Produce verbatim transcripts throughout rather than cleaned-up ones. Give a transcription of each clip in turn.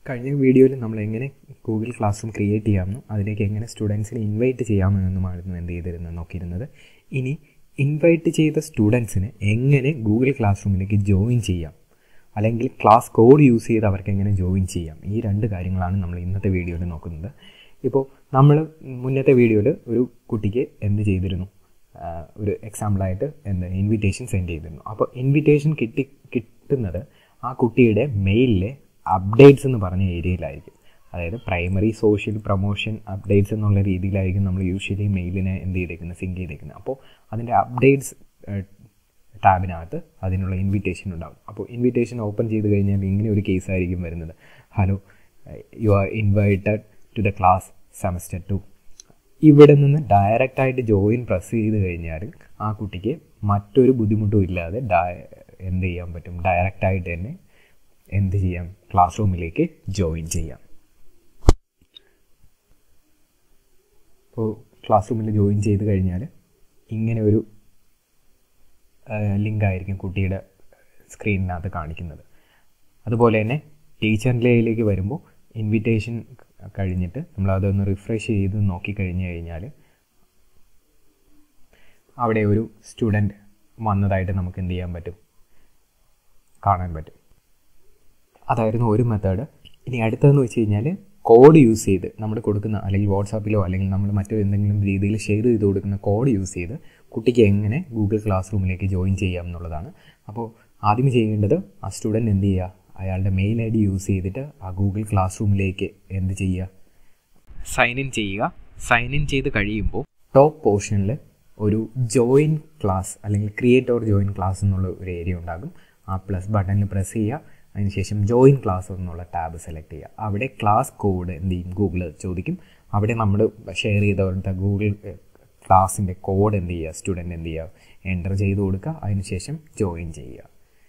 കഴിഞ്ഞ വീഡിയോയിൽ നമ്മൾ എങ്ങനെ ഗൂഗിൾ ക്ലാസ് റൂം ക്രിയേറ്റ് ചെയ്യാമെന്നും അതിലേക്ക് എങ്ങനെ സ്റ്റുഡൻസിനെ ഇൻവൈറ്റ് ചെയ്യാമെന്നുമായിരുന്നു എന്ത് ചെയ്തിരുന്നത് നോക്കിയിരുന്നത്. ഇനി ഇൻവൈറ്റ് ചെയ്ത സ്റ്റുഡൻസിന് എങ്ങനെ ഗൂഗിൾ ക്ലാസ് റൂമിലേക്ക് ജോയിൻ ചെയ്യാം, അല്ലെങ്കിൽ ക്ലാസ് കോഡ് യൂസ് ചെയ്ത് അവർക്ക് എങ്ങനെ ജോയിൻ ചെയ്യാം, ഈ രണ്ട് കാര്യങ്ങളാണ് നമ്മൾ ഇന്നത്തെ വീഡിയോയിൽ നോക്കുന്നത്. ഇപ്പോൾ നമ്മൾ മുന്നത്തെ വീഡിയോയിൽ ഒരു കുട്ടിക്ക് എന്ത് ചെയ്തിരുന്നു, ഒരു എക്സാമ്പിളായിട്ട് എന്താ ഇൻവിറ്റേഷൻ സെൻഡ് ചെയ്തിരുന്നു. അപ്പോൾ ഇൻവിറ്റേഷൻ കിട്ടി കിട്ടുന്നത് ആ കുട്ടിയുടെ മെയിലിലെ അപ്ഡേറ്റ്സ് എന്ന് പറഞ്ഞ ഏരിയയിലായിരിക്കും. അതായത് പ്രൈമറി സോഷ്യൽ പ്രൊമോഷൻ അപ്ഡേറ്റ്സ് എന്നുള്ള രീതിയിലായിരിക്കും നമ്മൾ യൂഷ്വലി മെയിലിനെ എന്ത് ചെയ്തേക്കുന്നത്, സിങ്ക് ചെയ്തേക്കുന്നത്. അപ്പോൾ അതിൻ്റെ അപ്ഡേറ്റ്സ് ടാബിനകത്ത് അതിനുള്ള ഇൻവിറ്റേഷൻ ഉണ്ടാകും. അപ്പോൾ ഇൻവിറ്റേഷൻ ഓപ്പൺ ചെയ്ത് കഴിഞ്ഞാൽ ഇങ്ങനെ ഒരു കേസായിരിക്കും വരുന്നത്. Hello, you are invited to the class semester two. ഇവിടെ നിന്ന് ഡയറക്റ്റായിട്ട് ജോയിൻ പ്രസ് ചെയ്ത് കഴിഞ്ഞാൽ ആ കുട്ടിക്ക് മറ്റൊരു ബുദ്ധിമുട്ടും ഇല്ലാതെ എന്ത് ചെയ്യാൻ പറ്റും, ഡയറക്റ്റായിട്ട് തന്നെ എന്ത് ചെയ്യാം, ക്ലാസ് റൂമിലേക്ക് ജോയിൻ ചെയ്യാം. അപ്പോൾ ക്ലാസ് റൂമിൽ ജോയിൻ ചെയ്ത് കഴിഞ്ഞാൽ ഇങ്ങനെ ഒരു ലിങ്ക് ആയിരിക്കും കുട്ടിയുടെ സ്ക്രീനിനകത്ത് കാണിക്കുന്നത്. അതുപോലെ തന്നെ ടീച്ചറിലേക്ക് വരുമ്പോൾ ഇൻവിറ്റേഷൻ കഴിഞ്ഞിട്ട് നമ്മൾ അതൊന്ന് റിഫ്രഷ് ചെയ്ത് നോക്കിക്കഴിഞ്ഞ് കഴിഞ്ഞാൽ അവിടെ ഒരു സ്റ്റുഡൻറ്റ് വന്നതായിട്ട് നമുക്ക് എന്ത് ചെയ്യാൻ പറ്റും, കാണാൻ പറ്റും. അതായിരുന്നു ഒരു മെത്തേഡ്. ഇനി അടുത്തതെന്ന് വെച്ച് കഴിഞ്ഞാൽ കോഡ് യൂസ് ചെയ്ത് നമ്മൾ കൊടുക്കുന്ന, അല്ലെങ്കിൽ വാട്സാപ്പിലോ അല്ലെങ്കിൽ നമ്മൾ മറ്റൊരു എന്തെങ്കിലും രീതിയിൽ ഷെയർ ചെയ്ത് കൊടുക്കുന്ന കോഡ് യൂസ് ചെയ്ത് കുട്ടിക്ക് എങ്ങനെ ഗൂഗിൾ ക്ലാസ് റൂമിലേക്ക് ജോയിൻ ചെയ്യാം എന്നുള്ളതാണ്. അപ്പോൾ ആദ്യം ചെയ്യേണ്ടത് ആ സ്റ്റുഡൻറ്റ് എന്ത് ചെയ്യുക, അയാളുടെ മെയിൽ ഐ ഡി യൂസ് ചെയ്തിട്ട് ആ ഗൂഗിൾ ക്ലാസ് റൂമിലേക്ക് എന്ത് ചെയ്യുക, സൈൻ ഇൻ ചെയ്യുക. സൈൻ ഇൻ ചെയ്ത് കഴിയുമ്പോൾ ടോപ്പ് പോർഷനിൽ ഒരു ജോയിൻ ക്ലാസ് അല്ലെങ്കിൽ ക്രിയേറ്റ് ഓർ ജോയിൻ ക്ലാസ് എന്നുള്ള ഒരു ഏരിയ ഉണ്ടാകും. ആ പ്ലസ് ബട്ടണിൽ പ്രസ് ചെയ്യുക. അതിനുശേഷം ജോയിൻ ക്ലാസ് എന്നുള്ള ടാബ് സെലക്ട് ചെയ്യുക. അവിടെ ക്ലാസ് കോഡ് എന്ത് ചെയ്യും, ഗൂഗിൾ ചോദിക്കും. അവിടെ നമ്മൾ ഷെയർ ചെയ്തവരുടെ ഗൂഗിൾ ക്ലാസിൻ്റെ കോഡ് എന്ത് ചെയ്യുക, സ്റ്റുഡൻറ്റ് എന്ത് ചെയ്യുക, എൻ്റർ ചെയ്ത് കൊടുക്കുക. അതിനുശേഷം ജോയിൻ ചെയ്യുക.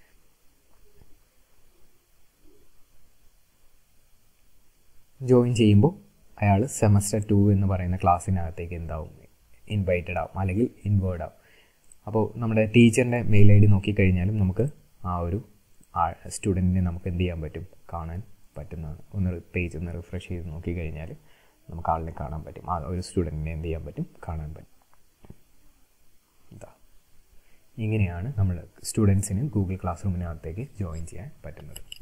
ജോയിൻ ചെയ്യുമ്പോൾ അയാൾ സെമസ്റ്റർ ടു എന്ന് പറയുന്ന ക്ലാസ്സിനകത്തേക്ക് എന്താവും, ഇൻവൈറ്റഡ് ആവും അല്ലെങ്കിൽ ഇൻവേർഡ് ആവും. അപ്പോൾ നമ്മുടെ ടീച്ചറിൻ്റെ മെയിൽ ഐ ഡി നോക്കിക്കഴിഞ്ഞാലും നമുക്ക് ആ ഒരു ആ സ്റ്റുഡൻറ്റിനെ നമുക്ക് എന്ത് ചെയ്യാൻ പറ്റും, കാണാൻ പറ്റുന്നതാണ്. ഒന്ന് പേജ് ഒന്ന് റിഫ്രഷ് ചെയ്ത് നോക്കിക്കഴിഞ്ഞാൽ നമുക്ക് ആളിനെ കാണാൻ പറ്റും. ആ ഒരു സ്റ്റുഡൻറ്റിനെ എന്ത് ചെയ്യാൻ പറ്റും, കാണാൻ പറ്റും. ഇതാ ഇങ്ങനെയാണ് നമ്മൾ സ്റ്റുഡൻസിന് ഗൂഗിൾ ക്ലാസ് റൂമിനകത്തേക്ക് ജോയിൻ ചെയ്യാൻ പറ്റുന്നത്.